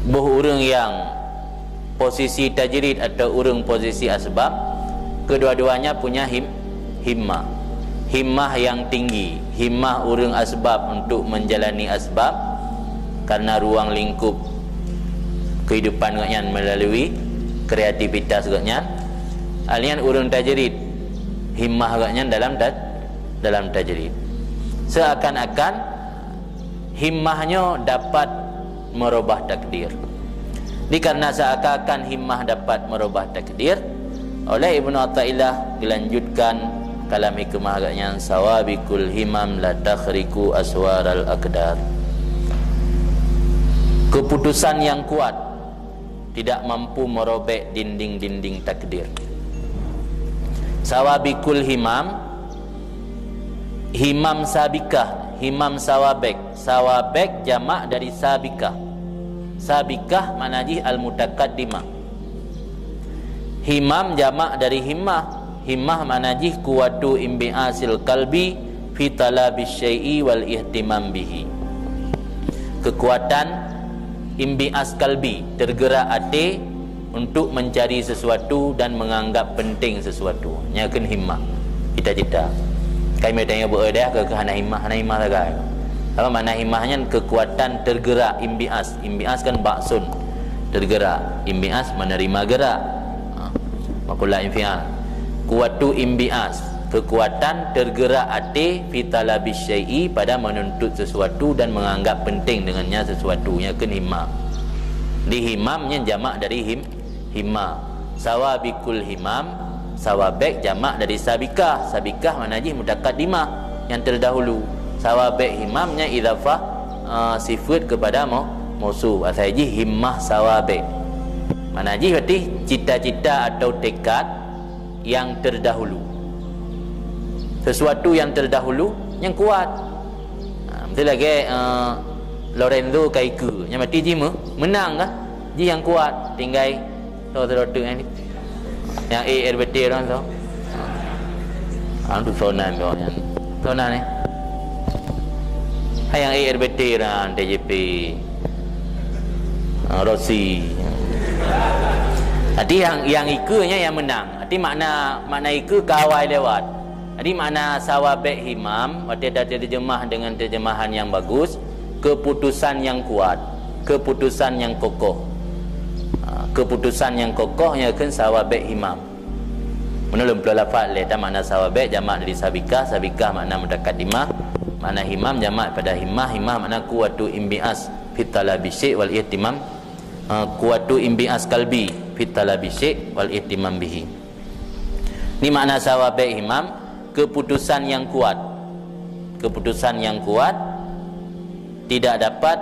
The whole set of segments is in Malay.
boh urang yang posisi tajrid atau urang posisi asbab, kedua-duanya punya himmah. Himmah yang tinggi, himmah urang asbab untuk menjalani asbab karena ruang lingkup kehidupan agaknya melalui kreativitas agaknya. Alian urang tajrid, himmah agaknya dalam tajrid. Seakan-akan himmahnya dapat merubah takdir. Karena seakan-akan himmah dapat merubah takdir, oleh Ibnu Athaillah dilanjutkan kalam hikmah agaknya, sawabikul himam la takhriku aswaral aqdar. Keputusan yang kuat tidak mampu merobek dinding-dinding takdir. Sawabikul himam, himam sabikah, himam sawabek. Sawabek jamak dari sabikah. Sabikah manajih al-mutaqaddimah. Himam jamak dari himmah. Himmah manajih kuwatu imbi'asil qalbi fi talabis syai'i wal ihtimam bihi. Kekuatan imbi'as kalbi, tergerak hati untuk mencari sesuatu dan menganggap penting sesuatu. Nyakeun himmah, cita-cita. Kami tanya berada ke hana himmah sagai. Apa makna himmahnya? Kekuatan tergerak, imbi'as. Imbi'as kan baksun, tergerak. Imbi'as menerima gerak. Makulah infial. Kuwatu imbi'as, kekuatan tergerak hati fi talabis syai'i, pada menuntut sesuatu dan menganggap penting dengannya sesuatu. Nyakeun himmah. Di himamnya jamak dari himmah. Sawabikul himam, sawabek jamak dari sabikah. Sabikah manajih mutaqaddimah, yang terdahulu. Sawabek himamnya idhafah sifat kepada mausu. Asaji himmah sawabek. Manajih berarti cita-cita atau tekad yang terdahulu. Sesuatu yang terdahulu yang kuat. Betul lagi Lorenzo Kaiku yang mati ji menang kan? Ji yang kuat tinggal tu ni. Yang ARBT orang tu. Tu sonan tu yang. Sonan ni. Yang ARBT orang TJP. Rossi. Jadi yang ikunya yang menang. Jadi makna iku kawai lewat. Jadi makna sawabek himam, waktu ada terjemah dengan terjemahan yang bagus, keputusan yang kuat, keputusan yang kokoh. Keputusan yang kokohnya kan sawabek himam. Menurut lafaz le makna sawabek jamak dari sabikah, sabikah makna mutaqaddimah, makna himam jamak pada himmah, himmah makna kuwatu imbi'as fit talabisi wal ihtimam. Kuwatu imbi'as kalbi fit talabisi wal ihtimam bihi. Ini makna sawabek himam, keputusan yang kuat. Keputusan yang kuat tidak dapat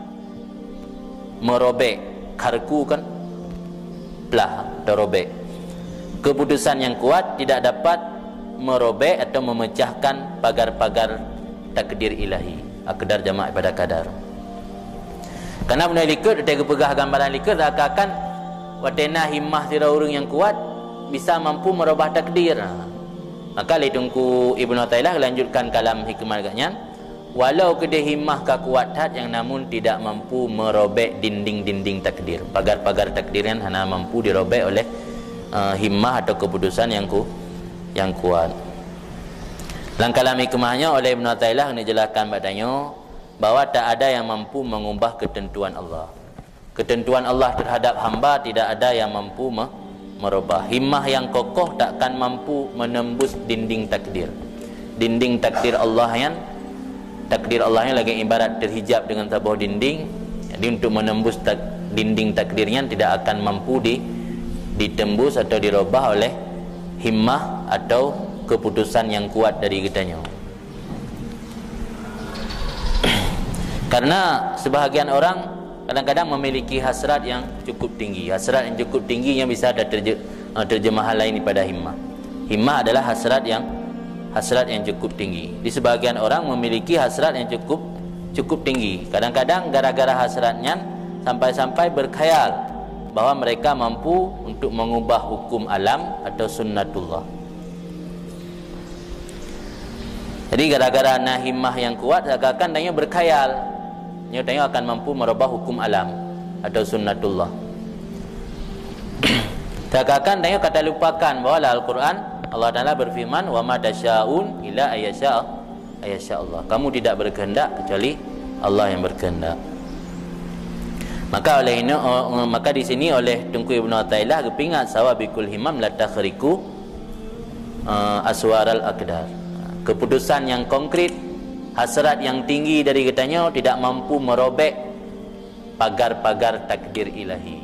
merobek. Karku kan belah atau robek. Keputusan yang kuat tidak dapat merobek atau memecahkan pagar-pagar takdir ilahi. Aqdar jamak pada kadar. Karena benda likut, dia pegah gambaran likut, akan watena himmah tira urang yang kuat bisa mampu merubah takdir. Maka litungku Ibnu Athaillah lanjutkan kalam hikmah agaknya, walau kedai himmah ka kuat hat yang namun tidak mampu merobek dinding-dinding takdir. Pagar-pagar takdirnya hanya mampu dirobek oleh himmah atau keputusan yang kuat. Dalam kalam hikmahnya oleh Ibnu Athaillah dijelaskan padanya bahwa tak ada yang mampu mengubah ketentuan Allah. Ketentuan Allah terhadap hamba tidak ada yang mampu merubah. Himmah yang kokoh takkan mampu menembus dinding takdir. Dinding takdir Allah yang lagi ibarat terhijab dengan sebuah dinding. Jadi untuk menembus dinding takdirnya tidak akan mampu ditembus atau dirubah oleh himmah atau keputusan yang kuat dari kitanya. Karena sebahagian orang kadang-kadang memiliki hasrat yang cukup tinggi. Hasrat yang cukup tinggi yang bisa ada terjemahan lain pada himmah. Himmah adalah hasrat yang cukup tinggi. Di sebahagian orang memiliki hasrat yang cukup tinggi. Kadang-kadang gara-gara hasratnya sampai-sampai berkhayal bahwa mereka mampu untuk mengubah hukum alam atau sunnatullah. Jadi gara-gara himmah yang kuat, akan tanya berkhayal, dia tanya akan mampu merubah hukum alam. atau sunnatullah. Terkadang tengok kata lupakan bahawa Al-Quran Allah Ta'ala berfirman wa ma tasyaun illa ayyasha Allah. Kamu tidak berkehendak kecuali Allah yang berkehendak. Maka oleh ini, maka di sini oleh Tunku Ibnu Athaillah kepingat sawabikul himam la takhriku aswaral aqdar. Keputusan yang konkret, hasrat yang tinggi dari katanya tidak mampu merobek pagar-pagar takdir ilahi.